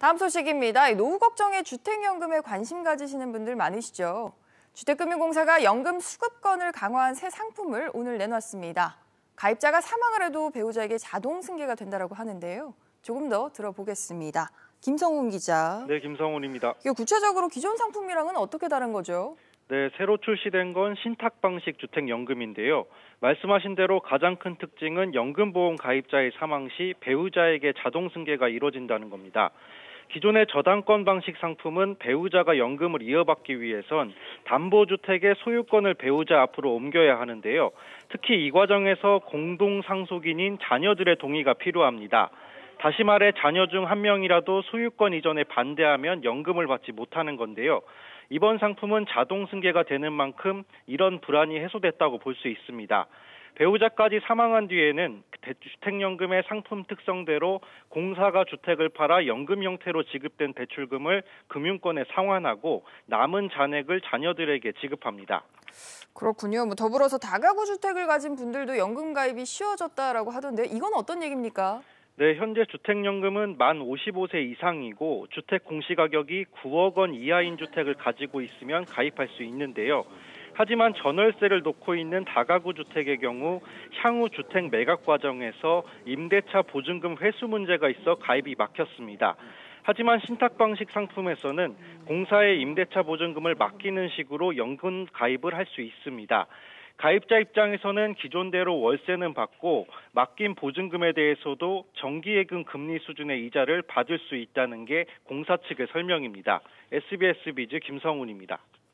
다음 소식입니다. 노후 걱정에 주택연금에 관심 가지시는 분들 많으시죠? 주택금융공사가 연금 수급권을 강화한 새 상품을 오늘 내놨습니다. 가입자가 사망을 해도 배우자에게 자동 승계가 된다고 하는데요. 조금 더 들어보겠습니다. 김성훈 기자. 네, 김성훈입니다. 구체적으로 기존 상품이랑은 어떻게 다른 거죠? 네, 새로 출시된 건 신탁 방식 주택연금인데요. 말씀하신 대로 가장 큰 특징은 연금보험 가입자의 사망 시 배우자에게 자동 승계가 이루어진다는 겁니다. 기존의 저당권 방식 상품은 배우자가 연금을 이어받기 위해선 담보주택의 소유권을 배우자 앞으로 옮겨야 하는데요. 특히 이 과정에서 공동상속인인 자녀들의 동의가 필요합니다. 다시 말해 자녀 중 한 명이라도 소유권 이전에 반대하면 연금을 받지 못하는 건데요. 이번 상품은 자동 승계가 되는 만큼 이런 불안이 해소됐다고 볼 수 있습니다. 배우자까지 사망한 뒤에는 주택연금의 상품 특성대로 공사가 주택을 팔아 연금 형태로 지급된 대출금을 금융권에 상환하고 남은 잔액을 자녀들에게 지급합니다. 그렇군요. 더불어서 다가구 주택을 가진 분들도 연금 가입이 쉬워졌다라고 하던데 이건 어떤 얘기입니까? 네, 현재 주택연금은 만 55세 이상이고 주택 공시가격이 9억 원 이하인 주택을 가지고 있으면 가입할 수 있는데요. 하지만 전월세를 놓고 있는 다가구 주택의 경우 향후 주택 매각 과정에서 임대차 보증금 회수 문제가 있어 가입이 막혔습니다. 하지만 신탁 방식 상품에서는 공사의 임대차 보증금을 맡기는 식으로 연금 가입을 할 수 있습니다. 가입자 입장에서는 기존대로 월세는 받고 맡긴 보증금에 대해서도 정기예금 금리 수준의 이자를 받을 수 있다는 게 공사 측의 설명입니다. SBS 비즈 김성훈입니다.